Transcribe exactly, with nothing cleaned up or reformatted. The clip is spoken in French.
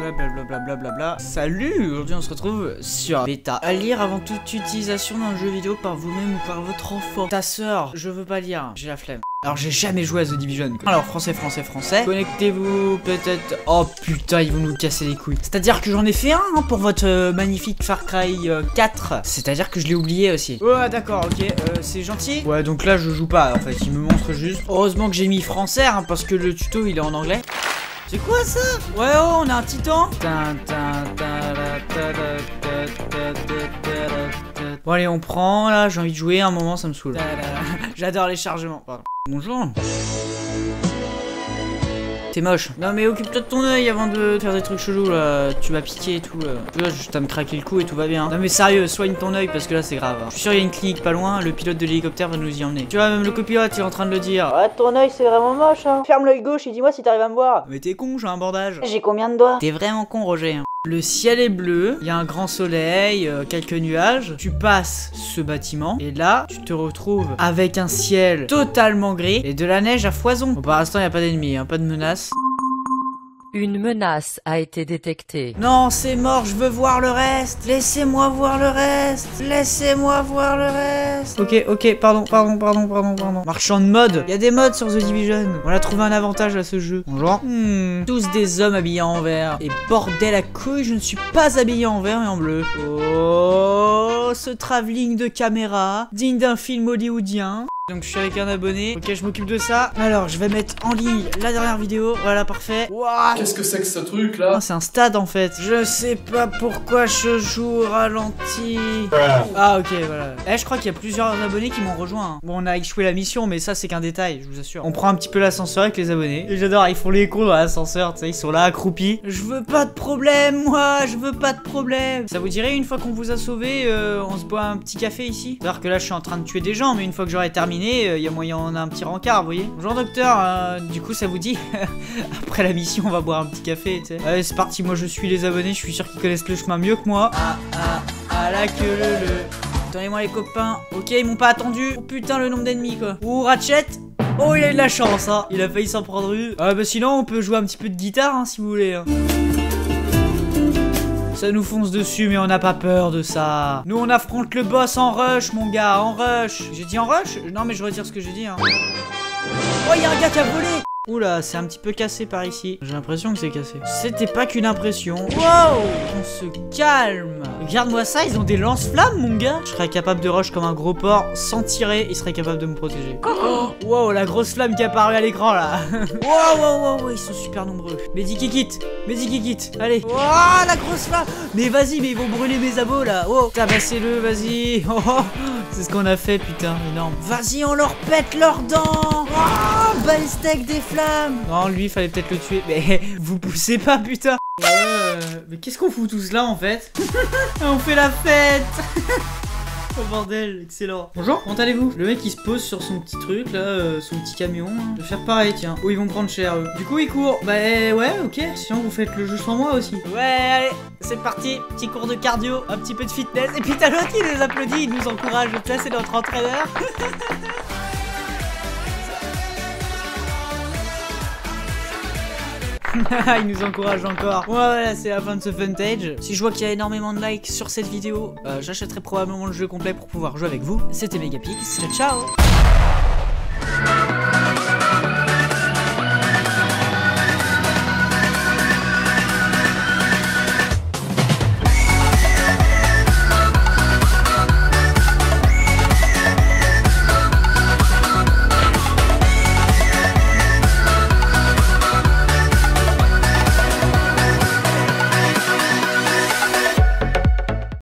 Ouais, blablabla. Bla bla bla. Salut, aujourd'hui on se retrouve sur Bêta. À lire avant toute utilisation dans le jeu vidéo par vous-même ou par votre enfant. Ta sœur, je veux pas lire, j'ai la flemme. Alors j'ai jamais joué à The Division quoi. Alors français, français, français. Connectez-vous peut-être. Oh putain, ils vont nous casser les couilles. C'est-à-dire que j'en ai fait un hein, pour votre euh, magnifique Far Cry euh, quatre. C'est-à-dire que je l'ai oublié aussi. Ouais d'accord, ok, euh, c'est gentil. Ouais donc là je joue pas en fait, il me montre juste. Heureusement que j'ai mis français hein, parce que le tuto il est en anglais. C'est quoi ça? Ouais oh, on a un titan. Bon allez on prend là, j'ai envie de jouer, à un moment ça me saoule. J'adore les chargements, pardon. Bonjour. T'es moche. Non mais occupe-toi de ton œil avant de faire des trucs chelous là. Tu vas piquer et tout là. Tu vois, juste à me craquer le cou et tout va bien. Non mais sérieux, soigne ton œil parce que là c'est grave. Je suis sûr il y a une clinique pas loin, le pilote de l'hélicoptère va nous y emmener. Tu vois même le copilote il est en train de le dire. Ouais ton œil c'est vraiment moche hein. Ferme l'œil gauche et dis-moi si t'arrives à me voir. Mais t'es con, j'ai un bordage. J'ai combien de doigts? T'es vraiment con Roger. Le ciel est bleu, il y a un grand soleil, euh, quelques nuages. Tu passes ce bâtiment et là, tu te retrouves avec un ciel totalement gris et de la neige à foison. Bon, pour l'instant, il n'y a pas d'ennemis, hein, pas de menace. Une menace a été détectée. Non, c'est mort, je veux voir le reste. Laissez-moi voir le reste. Laissez-moi voir le reste. Ok, ok, pardon, pardon, pardon, pardon, pardon. Marchand de mode. Il y a des modes sur The Division. On a trouvé un avantage à ce jeu. Bonjour. Hmm, tous des hommes habillés en vert. Et bordel à couille, je ne suis pas habillé en vert mais en bleu. Oh, ce travelling de caméra, digne d'un film hollywoodien. Donc je suis avec un abonné, ok je m'occupe de ça. Alors je vais mettre en ligne la dernière vidéo, voilà parfait. Waouh, qu'est-ce que c'est que ce truc là? oh, c'est un stade en fait. Je sais pas pourquoi je joue au ralenti. Ah ok voilà. Eh je crois qu'il y a plusieurs abonnés qui m'ont rejoint hein. Bon on a échoué la mission mais ça c'est qu'un détail, je vous assure. On prend un petit peu l'ascenseur avec les abonnés. Et j'adore, ils font les cons dans l'ascenseur, tu sais, ils sont là accroupis. Je veux pas de problème moi, je veux pas de problème. Ça vous dirait une fois qu'on vous a sauvé, euh, on se boit un petit café ici? C'est-à-dire que là je suis en train de tuer des gens mais une fois que j'aurai terminé il y a moyen on a un petit rencard, vous voyez. Bonjour docteur, euh, du coup ça vous dit après la mission on va boire un petit café, tu sais. Allez c'est parti, moi je suis les abonnés, je suis sûr qu'ils connaissent le chemin mieux que moi. Ah ah ah la queue le le. Donnez-moi les copains. Ok ils m'ont pas attendu. Oh putain le nombre d'ennemis quoi. Ouh Ratchet. Oh il a eu de la chance hein. Il a failli s'en prendre une. Ah bah sinon on peut jouer un petit peu de guitare hein, si vous voulez hein. Ça nous fonce dessus mais on n'a pas peur de ça. Nous on affronte le boss en rush mon gars, en rush. J'ai dit en rush? Non mais je retire ce que j'ai dit hein. Oh il y a un gars qui a volé. Oula c'est un petit peu cassé par ici. J'ai l'impression que c'est cassé. C'était pas qu'une impression. Wow. On se calme. Regarde-moi ça, ils ont des lance-flammes mon gars. Je serais capable de rush comme un gros porc sans tirer, il serait capable de me protéger. Oh, wow la grosse flamme qui est apparue à l'écran là. Wow wow wow wow, ils sont super nombreux. Medikikit, Medikikit, allez. Wow la grosse flamme. Mais vas-y mais ils vont brûler mes abos là. Oh tabassez-le vas-y. Oh, oh. C'est ce qu'on a fait putain, énorme. Vas-y on leur pète leurs dents. Oh balstek des flammes. Non lui il fallait peut-être le tuer. Mais vous poussez pas putain. Euh, mais qu'est-ce qu'on fout tous là en fait? On fait la fête. Oh bordel, excellent. Bonjour, comment allez-vous? Le mec il se pose sur son petit truc là, euh, son petit camion. Je vais faire pareil tiens. Oh ils vont prendre cher eux. Du coup ils courent. Bah ouais ok. Sinon vous faites le jeu sans moi aussi. Ouais allez, c'est parti. Petit cours de cardio, un petit peu de fitness. Et puis t'as l'autre qui les applaudit, il nous encourage. Ça c'est notre entraîneur. Il nous encourage encore. Ouais, voilà, c'est la fin de ce funtage. Si je vois qu'il y a énormément de likes sur cette vidéo, euh, j'achèterai probablement le jeu complet pour pouvoir jouer avec vous. C'était Megapix. Ciao, ciao.